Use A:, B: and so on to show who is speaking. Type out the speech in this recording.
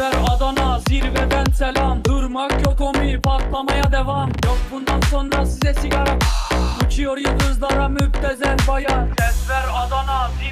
A: ver Adana, zirveden selam. Durmak yok omi, patlamaya devam. Yok bundan sonra size sigara. Uçuyor yıldızlara müptezel bayan. Ses ver Adana,